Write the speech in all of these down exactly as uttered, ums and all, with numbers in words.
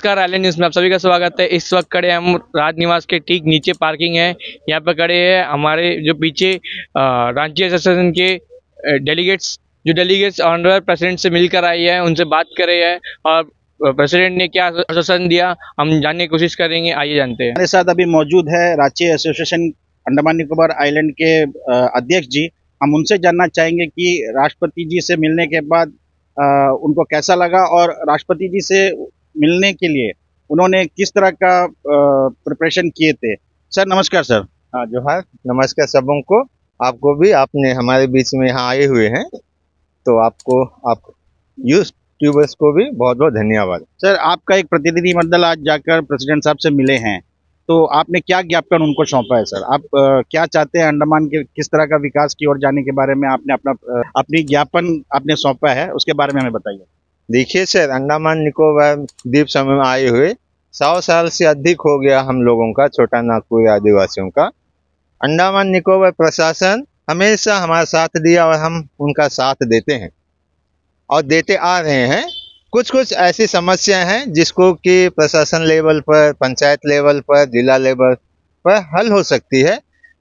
नमस्कार, island news में आप सभी का स्वागत है। इस वक्त खड़े हम राज निवास के ठीक नीचे पार्किंग है, यहाँ पर खड़े हैं हमारे जो पीछे रांची एसोसिएशन के डेलीगेट्स जो डेलीगेट्स ऑनर प्रेसिडेंट से मिलकर आई है, उनसे बात कर रहे हैं और प्रेसिडेंट ने क्या आश्वासन दिया हम जानने की कोशिश करेंगे। आइए जानते हैं। हमारे साथ अभी मौजूद है रांची एसोसिएशन अंडमान निकोबार आइलैंड के अध्यक्ष जी। हम उनसे जानना चाहेंगे कि राष्ट्रपति जी से मिलने के बाद आ, उनको कैसा लगा और राष्ट्रपति जी से मिलने के लिए उन्होंने किस तरह का प्रिपरेशन किए थे। सर नमस्कार। सर हाँ जोहार, नमस्कार सबों को। आपको भी, आपने हमारे बीच में यहाँ आए हुए हैं तो आपको, आप यूट्यूबर्स को भी बहुत बहुत धन्यवाद। सर आपका एक प्रतिनिधि मंडल आज जाकर प्रेसिडेंट साहब से मिले हैं, तो आपने क्या ज्ञापन उनको सौंपा है। सर आप आ, क्या चाहते हैं अंडमान के किस तरह का विकास की ओर जाने के बारे में आपने अपना अपनी ज्ञापन आपने सौंपा है, उसके बारे में हमें बताइए। देखिए सर, अंडमान निकोबार द्वीप समूह में आए हुए सौ साल से अधिक हो गया हम लोगों का, छोटा नागपुर आदिवासियों का। अंडमान निकोबार प्रशासन हमेशा हमारा साथ दिया और हम उनका साथ देते हैं और देते आ रहे हैं। कुछ कुछ ऐसी समस्याएं हैं जिसको कि प्रशासन लेवल पर, पंचायत लेवल पर, जिला लेवल पर हल हो सकती है।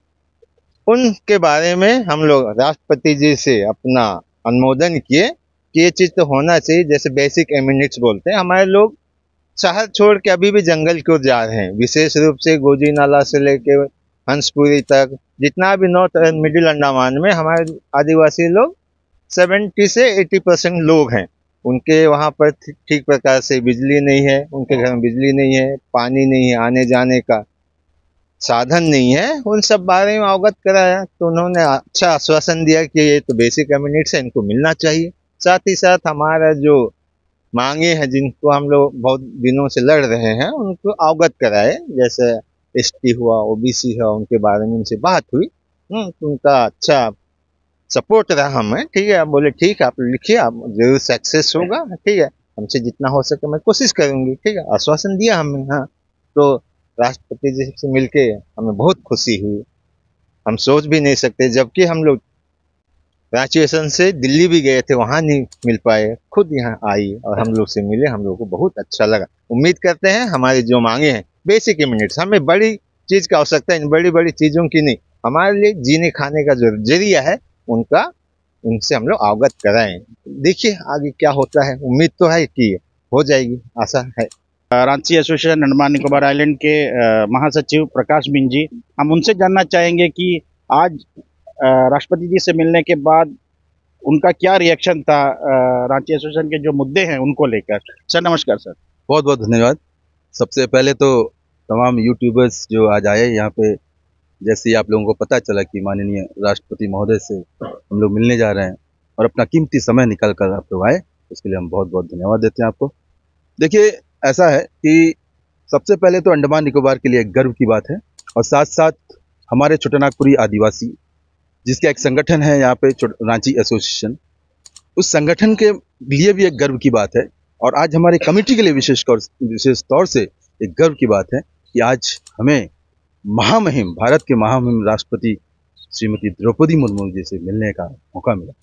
उनके बारे में हम लोग राष्ट्रपति जी से अपना अनुमोदन किए कि ये चीज़ तो होना चाहिए। जैसे बेसिक एमिनिट्स बोलते हैं, हमारे लोग शहर छोड़ के अभी भी जंगल की ओर जा रहे हैं, विशेष रूप से गोजी नाला से लेके हंसपुरी तक, जितना भी नॉर्थ और मिडिल अंडमान में हमारे आदिवासी लोग सत्तर से अस्सी परसेंट लोग हैं। उनके वहाँ पर ठीक प्रकार से बिजली नहीं है, उनके घर में बिजली नहीं है, पानी नहीं है, आने जाने का साधन नहीं है। उन सब बारे में अवगत कराया तो उन्होंने अच्छा आश्वासन दिया कि ये तो बेसिक एमिनिट्स है, इनको मिलना चाहिए। साथ ही साथ हमारा जो मांगे हैं जिनको हम लोग बहुत दिनों से लड़ रहे हैं उनको अवगत कराए। जैसे एसटी हुआ, ओबीसी हुआ, उनके बारे में उनसे बात हुई, तो उनका अच्छा सपोर्ट रहा हमें। ठीक है, आप बोले ठीक है, आप लिखिए, आप जरूर सक्सेस होगा। ठीक है, हमसे जितना हो सके मैं कोशिश करूंगी। ठीक है, आश्वासन दिया हमें। हाँ, तो राष्ट्रपति जी से मिलके हमें बहुत खुशी हुई। हम सोच भी नहीं सकते, जबकि हम लोग रांची स्टेशन से दिल्ली भी गए थे, वहां नहीं मिल पाए, खुद यहाँ आई और हम लोग से मिले, हम लोग को बहुत अच्छा लगा। उम्मीद करते हैं हमारी जो मांगे हैं बेसिक इम्यूनिट्स, हमें बड़ी चीज की आवश्यकता है, इन बड़ी बड़ी चीजों की नहीं, हमारे लिए जीने खाने का जो जरिया है उनका, उनसे हम लोग अवगत कराएं। देखिए आगे क्या होता है, उम्मीद तो है कि हो जाएगी, आशा है। रांची एसोसिएशन अंडमान निकोबार आइलैंड के महासचिव प्रकाश बिन जी, हम उनसे जानना चाहेंगे कि आज राष्ट्रपति जी से मिलने के बाद उनका क्या रिएक्शन था रांची एसोसिएशन के जो मुद्दे हैं उनको लेकर। सर नमस्कार। सर बहुत बहुत धन्यवाद। सबसे पहले तो तमाम यूट्यूबर्स जो आज आए यहाँ पे, जैसे ही आप लोगों को पता चला कि माननीय राष्ट्रपति महोदय से हम लोग मिलने जा रहे हैं और अपना कीमती समय निकाल कर आप लोग आए, उसके लिए हम बहुत बहुत धन्यवाद देते हैं आपको। देखिए ऐसा है कि सबसे पहले तो अंडमान निकोबार के लिए एक गर्व की बात है और साथ साथ हमारे छोटा नागपुरी आदिवासी जिसका एक संगठन है यहाँ पे रांची एसोसिएशन, उस संगठन के लिए भी एक गर्व की बात है। और आज हमारी कमेटी के लिए विशेष विशेष तौर से एक गर्व की बात है कि आज हमें महामहिम, भारत के महामहिम राष्ट्रपति श्रीमती द्रौपदी मुर्मू जी से मिलने का मौका मिला।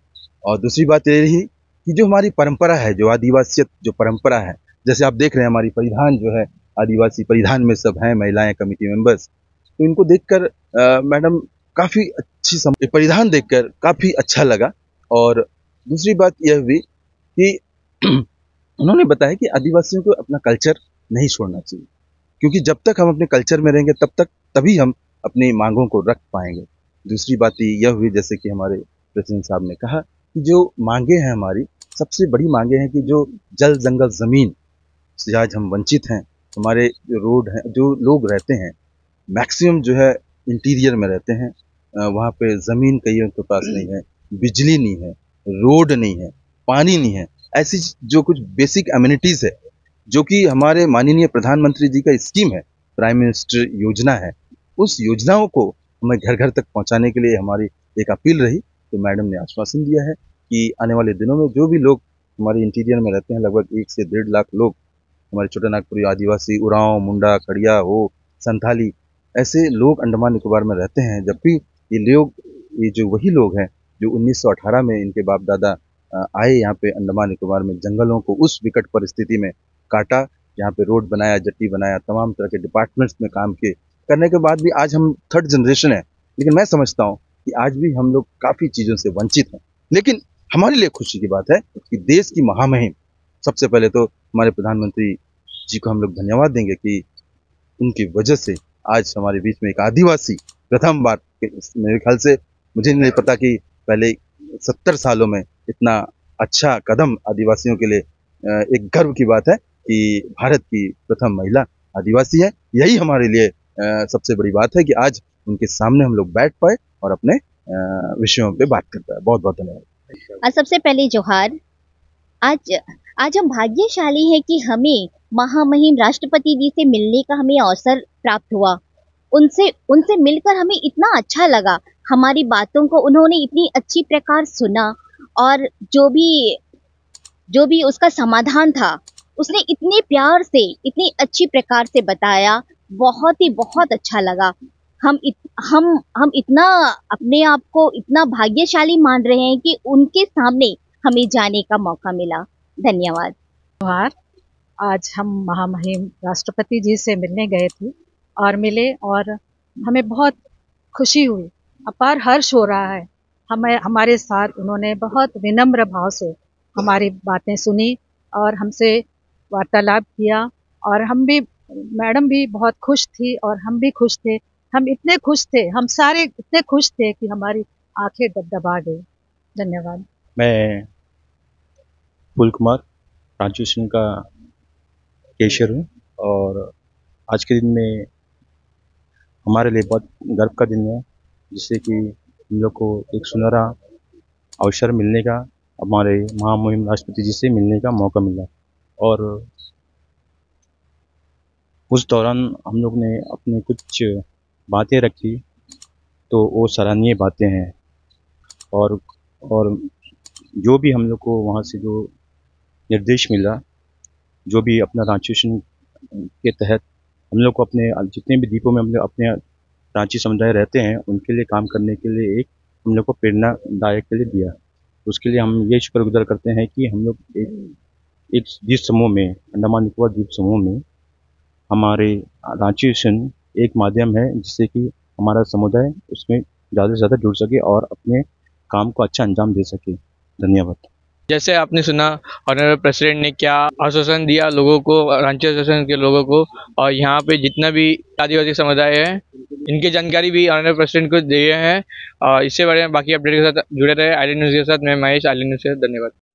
और दूसरी बात ये रही कि जो हमारी परंपरा है, जो आदिवासियत जो परंपरा है, जैसे आप देख रहे हैं हमारी परिधान जो है आदिवासी परिधान में सब हैं महिलाएं, कमेटी मेंबर्स, तो इनको देखकर मैडम काफ़ी अच्छी सम... परिधान देखकर काफ़ी अच्छा लगा। और दूसरी बात यह हुई कि उन्होंने बताया कि आदिवासियों को अपना कल्चर नहीं छोड़ना चाहिए, क्योंकि जब तक हम अपने कल्चर में रहेंगे तब तक तभी हम अपनी मांगों को रख पाएंगे। दूसरी बात यह हुई, जैसे कि हमारे प्रेसिडेंट साहब ने कहा कि जो मांगे हैं हमारी, सबसे बड़ी मांगे हैं कि जो जल जंगल ज़मीन से आज हम वंचित हैं, हमारे जो रोड हैं, जो लोग रहते हैं मैक्सिमम जो है इंटीरियर में रहते हैं, वहाँ पे ज़मीन कईयों के पास नहीं है, बिजली नहीं है, रोड नहीं है, पानी नहीं है, ऐसी जो कुछ बेसिक एमिनिटीज़ है जो कि हमारे माननीय प्रधानमंत्री जी का स्कीम है, प्राइम मिनिस्टर योजना है, उस योजनाओं को हमें घर घर तक पहुँचाने के लिए हमारी एक अपील रही। तो मैडम ने आश्वासन दिया है कि आने वाले दिनों में जो भी लोग हमारे इंटीरियर में रहते हैं, लगभग एक से डेढ़ लाख लोग हमारे छोटा नागपुरी आदिवासी, उरांव, मुंडा, खड़िया हो, संथाली, ऐसे लोग अंडमान निकोबार में रहते हैं। जबकि ये लोग, ये जो वही लोग हैं जो उन्नीस सौ अठारह में इनके बाप दादा आए यहाँ पे अंडमान निकोबार में, जंगलों को उस विकट परिस्थिति में काटा यहाँ पे रोड बनाया, जेट्टी बनाया, तमाम तरह के डिपार्टमेंट्स में काम किए, करने के बाद भी आज हम थर्ड जनरेशन है, लेकिन मैं समझता हूँ कि आज भी हम लोग काफ़ी चीज़ों से वंचित हैं। लेकिन हमारे लिए खुशी की बात है कि देश की महामहिम, सबसे पहले तो हमारे प्रधानमंत्री जी को हम लोग धन्यवाद देंगे कि उनकी वजह से आज हमारे बीच में एक आदिवासी प्रथम बार, मेरे ख्याल से मुझे नहीं पता कि पहले सत्तर सालों में इतना अच्छा कदम आदिवासियों के लिए एक गर्व की बात है कि भारत की प्रथम महिला आदिवासी है। यही हमारे लिए सबसे बड़ी बात है कि आज उनके सामने हम लोग बैठ पाए और अपने विषयों पे बात कर पाए। बहुत बहुत धन्यवाद। सबसे पहले जोहार। आज आज हम भाग्यशाली हैं कि हमें महामहिम राष्ट्रपति जी से मिलने का हमें अवसर प्राप्त हुआ। उनसे उनसे मिलकर हमें इतना अच्छा लगा, हमारी बातों को उन्होंने इतनी अच्छी प्रकार सुना और जो भी जो भी उसका समाधान था उसने इतने प्यार से, इतनी अच्छी प्रकार से बताया। बहुत ही बहुत अच्छा लगा। हम इत, हम हम इतना अपने आप को इतना भाग्यशाली मान रहे हैं कि उनके सामने हमें जाने का मौका मिला। धन्यवाद। जोहार। आज हम महामहिम राष्ट्रपति जी से मिलने गए थे और मिले और हमें बहुत खुशी हुई, अपार हर्ष हो रहा है। हमें हमारे साथ उन्होंने बहुत विनम्र भाव से हमारी बातें सुनी और हमसे वार्तालाप किया और हम भी, मैडम भी बहुत खुश थी और हम भी खुश थे। हम इतने खुश थे, हम सारे इतने खुश थे कि हमारी आंखें दबदबा गई। धन्यवाद। मैं फूल कुमार ट्रांसलेशन का कैशियर हूँ और आज के दिन में हमारे लिए बहुत गर्व का दिन है, जिससे कि हम लोग को एक सुनहरा अवसर मिलने का, हमारे महामहिम राष्ट्रपति जी से मिलने का मौका मिला। और उस दौरान हम लोग ने अपनी कुछ बातें रखी, तो वो सराहनीय बातें हैं। और और जो भी हम लोग को वहाँ से जो निर्देश मिला, जो भी अपना रांचीशन के तहत हम लोग को अपने जितने भी द्वीपों में हम लोग अपने रांची समुदाय रहते हैं उनके लिए काम करने के लिए एक हम लोग को प्रेरणादायक के लिए दिया। उसके लिए हम ये शुक्रगुजार करते हैं कि हम लोग एक एक द्वीप समूह में, अंडमान निकोबार द्वीप समूह में हमारे रांचीशन एक माध्यम है जिससे कि हमारा समुदाय उसमें ज़्यादा से ज़्यादा जुड़ सके और अपने काम को अच्छा अंजाम दे सके। धन्यवाद। जैसे आपने सुना ऑनरेबल प्रेसिडेंट ने क्या आश्वासन दिया लोगों को, रांची एसोसिएशन के लोगों को, और यहाँ पे जितना भी आदिवासी समुदाय है इनकी जानकारी भी ऑनरेबल प्रेसिडेंट को दिए हैं। और इससे बारे में बाकी अपडेट के साथ जुड़े रहे। आईलैंड न्यूज़ के साथ मैं महेश, आईलैंड न्यूज़ से। धन्यवाद।